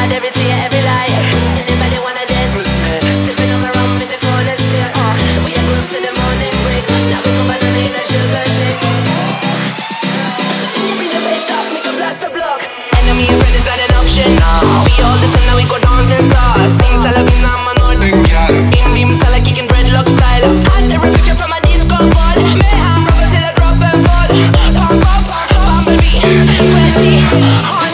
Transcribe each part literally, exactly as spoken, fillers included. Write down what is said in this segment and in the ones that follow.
hide every tear, every lie. Anybody wanna dance with me? Sipping on my rum in the corner still. Uh, we are glued to the morning break. Now we go by the name of Sugar Shake. Bring the bass up, make a blast the block. Enemy and friend is not an option. No. We all listen, now we go dance and stars. Sing Salavina, man, or the girl. In beam, Sala kicking dreadlock style. Hide the reflection from a disco ball. Mayhem, rubber till I drop and fall. Pump up, bumblebee, sweaty, honey.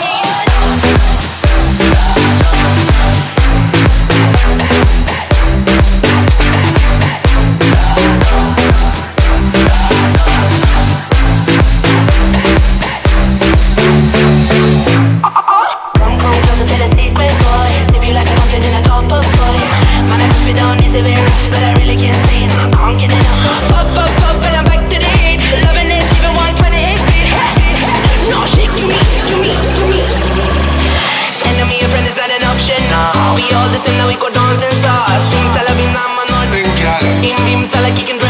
But I really can't say it, I can't get enough. Up, up, up, and I'm back to the heat. Loving it, even one twenty-eight feet. No shit, to me, to me, to me. Enemy and friend is not an option, no. We all listen, now we go dance and stars. Sing Salavina, man, or the girl. In beam, Sala kicking.